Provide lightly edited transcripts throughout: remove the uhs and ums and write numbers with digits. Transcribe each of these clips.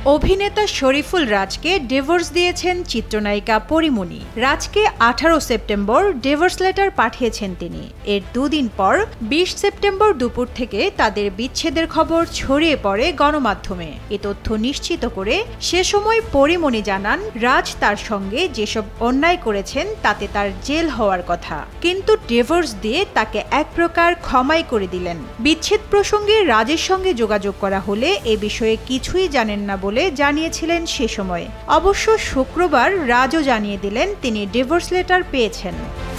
অভিনেতা শরীফুল রাজকে ডিভোর্স দিয়েছেন চিত্রনায়িকা পরিমণি। রাজকে 18 সেপ্টেম্বর ডিভোর্স লেটার পাঠিয়েছেন তিনি। এর দুদিন পর 20 সেপ্টেম্বর দুপুর থেকে তাদের বিচ্ছেদের খবর ছড়িয়ে পড়ে গণমাধ্যমে। এ তথ্য নিশ্চিত করে সে সময় পরিমণি জানান, রাজ তার সঙ্গে যেসব অন্যায় করেছেন তাতে তার জেল হওয়ার কথা, কিন্তু ডিভোর্স দিয়ে তাকে এক প্রকার ক্ষমাই করে দিলেন। বিচ্ছেদ প্রসঙ্গে রাজের সঙ্গে যোগাযোগ করা হলে এ বিষয়ে কিছুই জানেন না বলে জানিয়েছিলেন সে সময়। অবশ্য শুক্রবার রাজও জানিয়ে দিলেন তিনি ডিভোর্স লেটার পেয়েছেন।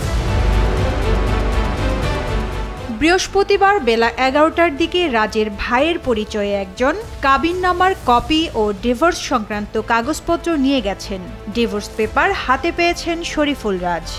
বৃহস্পতিবার বেলা 11টার দিকে রাজের ভাইয়ের পরিচয়ে একজন কাবিননামার কপি ও ডিভোর্স সংক্রান্ত কাগজপত্র নিয়ে গেছেন। ডিভোর্স পেপার হাতে পেয়েছেন শরীফুল রাজ।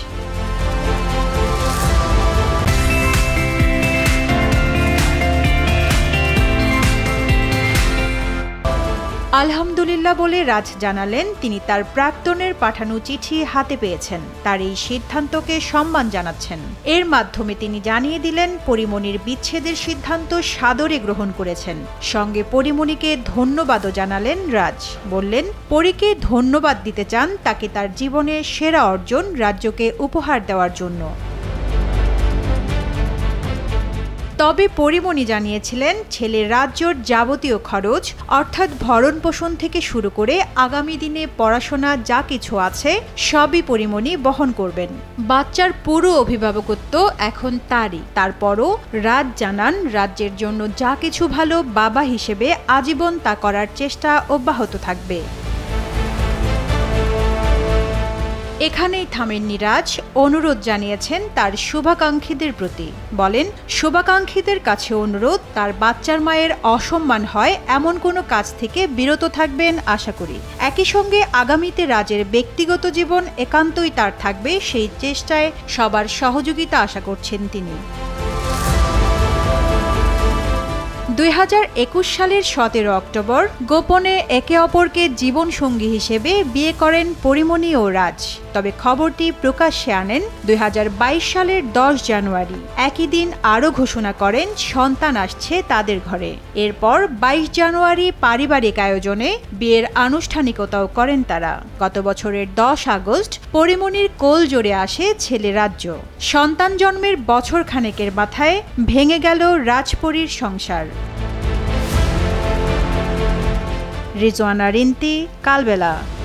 আলহামদুলিল্লাহ বলে রাজ জানালেন, তিনি তার প্রাক্তনের পাঠানো চিঠি হাতে পেয়েছেন। তার এই সিদ্ধান্তকে সম্মান জানাচ্ছেন। এর মাধ্যমে তিনি জানিয়ে দিলেন, পরিমণির বিচ্ছেদের সিদ্ধান্ত সাদরে গ্রহণ করেছেন। সঙ্গে পরিমণিকে ধন্যবাদও জানালেন রাজ। বললেন, পরীকে ধন্যবাদ দিতে চান তাকে তার জীবনের সেরা অর্জন রাজ্যকে উপহার দেওয়ার জন্য। তবে পরিমণি জানিয়েছিলেন, ছেলে রাজ্যর যাবতীয় খরচ অর্থাৎ ভরণ পোষণ থেকে শুরু করে আগামী দিনে পড়াশোনা যা কিছু আছে সবই পরিমণি বহন করবেন। বাচ্চার পুরো অভিভাবকত্ব এখন তারই। তারপরও রাজ জানান, রাজ্যের জন্য যা কিছু ভালো বাবা হিসেবে আজীবন তা করার চেষ্টা অব্যাহত থাকবে। এখানেই থামেননি রাজ, অনুরোধ জানিয়েছেন তার শুভাকাঙ্ক্ষীদের প্রতি। বলেন, শুভাকাঙ্ক্ষীদের কাছে অনুরোধ, তার বাচ্চার মায়ের অসম্মান হয় এমন কোনো কাজ থেকে বিরত থাকবেন আশা করি। একই সঙ্গে আগামীতে রাজের ব্যক্তিগত জীবন একান্তই তার থাকবে, সেই চেষ্টায় সবার সহযোগিতা আশা করছেন তিনি। 2021 সালের 17 অক্টোবর গোপনে একে অপরকে জীবনসঙ্গী হিসেবে বিয়ে করেন পরিমণি ও রাজ। তবে খবরটি প্রকাশ্যে আনেন 2022 সালের 10 জানুয়ারি। একই দিন আরও ঘোষণা করেন সন্তান আসছে তাদের ঘরে। এরপর 22 জানুয়ারি পারিবারিক আয়োজনে বিয়ের আনুষ্ঠানিকতাও করেন তারা। গত বছরের 10 আগস্ট পরিমণির কোল জোরে আসে ছেলে রাজ্য। সন্তান জন্মের বছর খানেকের মাথায় ভেঙে গেল রাজপরীর সংসার। রিজওয়ানা রিন্তি, কালবেলা।